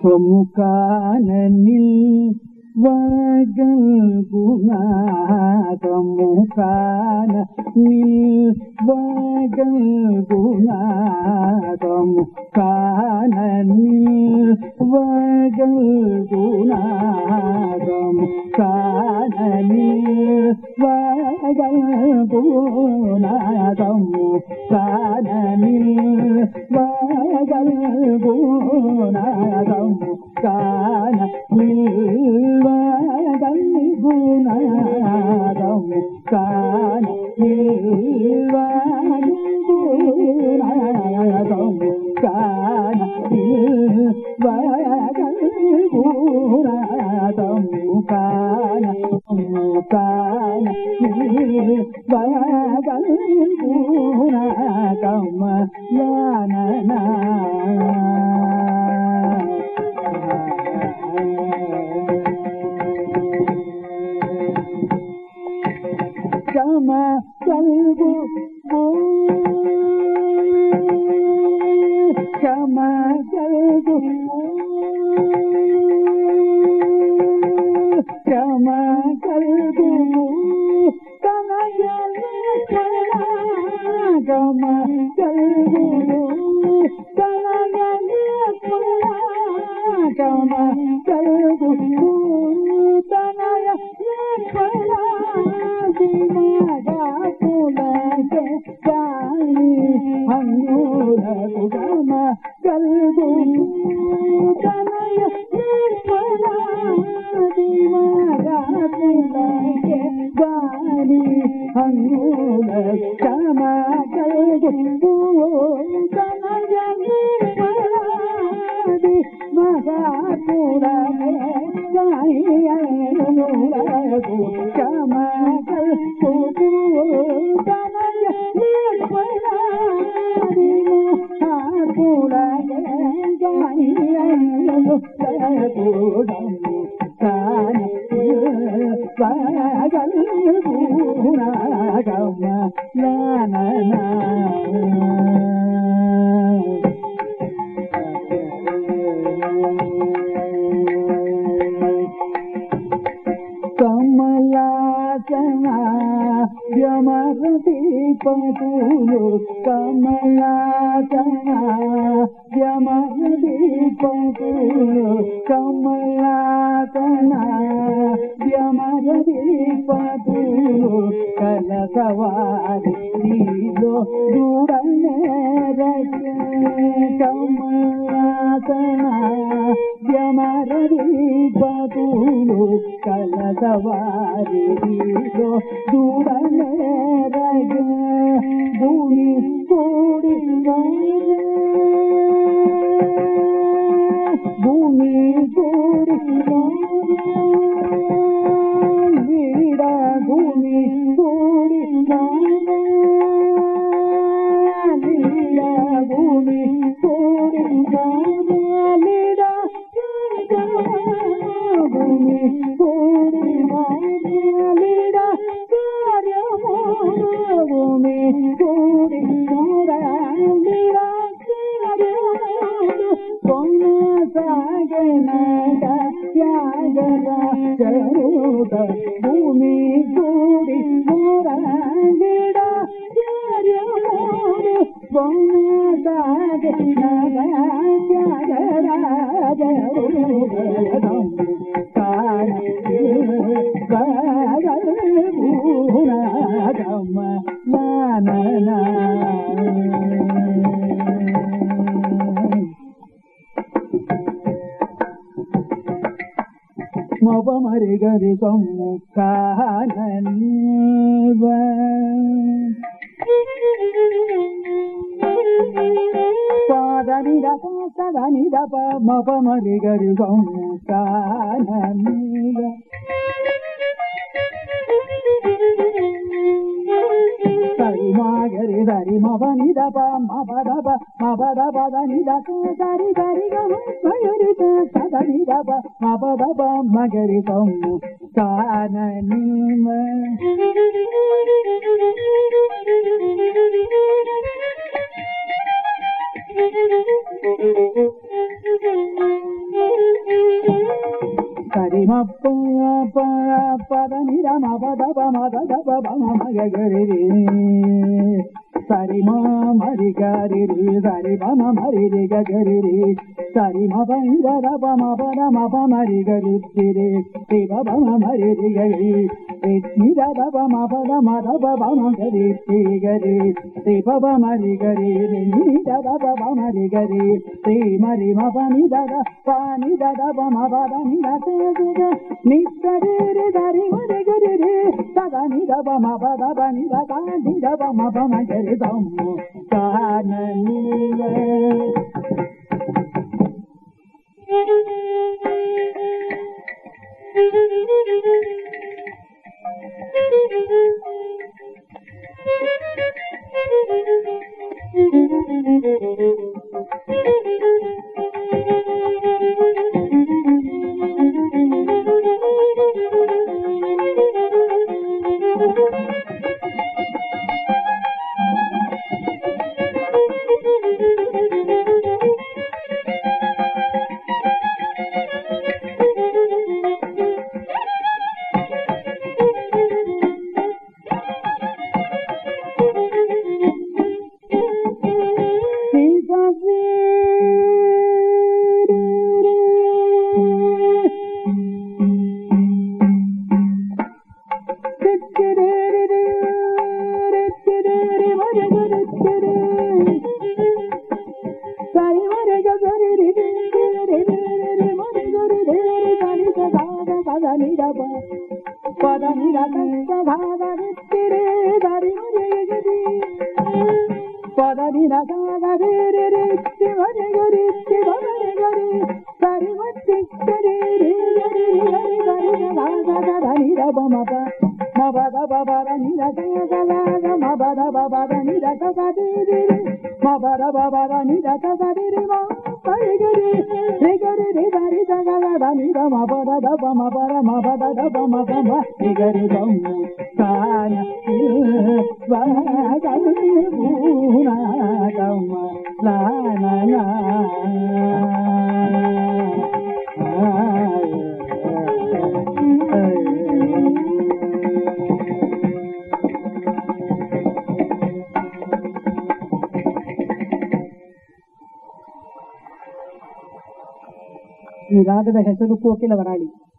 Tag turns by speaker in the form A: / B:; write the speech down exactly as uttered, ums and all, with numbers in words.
A: சொமுகானில் வாகல் குணா சொமுகானில் வாகல் குணா சொமுகானில் வாகல் குணா சொமுகானில் வாகல் குணா சொமுகானில் வாகல் குணா சொமுகானில் வாகல் குணாதம் கான நில்வான் குணாதம் கான நில்வான் குணாதம் கான கான நில்வான் குணாதம் லானனா Kama kalbu Kama kalbu Kama kalbu Kama kalbu Kama kalbu Kama kalbu Kama kalbu Tanaya Kama Dimaga pulake kani hannura kama kalbu tanaya nirmala dimaga pulake kani hannura kama kalbu tanaya nirmala dimaga pulake kani hannura kama Patulo Kamalatana Yamadi Patulo Kamalatana Yamadi Patulo Kalasavari Dilo Durane Raja Kamalatana Yamadi Patulo Kalasavari Dilo Durane Raja Buni Puri Buni Puri Vida Buni Puri Vida Buni Puri Vida Buni Puri Vida Bumi Puri Murandira Kona Saganada Yagara Garuda Bumi Puri Murandira Kona Saganada Yagara Garuda Kana Garuda Kama na na Mapa mari gari somukananva Padani da pa sadani da pa mapa mari gari somukananva Sari ma gari sari ma pa ni da pa ma pa da pa ma pa da pa da ni da ka sari sari ga ma gari ta sa da ni da pa ma pa da pa ma gari somu kana ni ma Thank you. ಸರಿ ಮಪ್ಪ ಪದ ನಿರ ಮ ಪದ ಪ ಮದ the ಪ ಮ ಮ ಗರಿ ರಿ ಸರಿ ಮ ಮರಿ ಗರಿ ರಿ ಸರಿ ಪ ಮ ಮರಿ ರಿ ಗರಿ ರಿ ಸರಿ ಮ ಪ ನಿ ದ ಪ ಮ ಪ ದ ಮ ಪ ಮರಿ ಗರಿ ರಿ ರಿ ಪ ಪ ಮ ಮರಿ ರಿ ಗರಿ ನಿ ದ ದ ಪ ಮ ಪ ದ ಮ ದ ಪ ಪ ಮ ಗರಿ ರಿ ಗರಿ ರಿ ಪ ಪ ಮರಿ ಗರಿ ರಿ ನಿ ದ ದ ಪ ಪ ಮರಿ ಗರಿ ರಿ ಮರಿ ಮ ಪ ನಿ ದ ದ ಪ ನಿ ದ ದ ಪ ಮ ಪ ದ ನಿ ದ ದ ನಿ ದ ರಿ ರಿ ದ ರಿ ಮ ರಿ ಗರಿ ರಿ ದ ದ ನಿ ದ ಪ ಮ ಪ ದ ಪ ನಿ ದ ದ ನಿ ದ ಪ ಮ ಪ ಮ ಗರಿ ದ ಮು ಕ ನ ನಿ ವ ಈ ರಾಗದ ಹೆಸರು ಕೋಕಿಲ ವರಾಳಿ.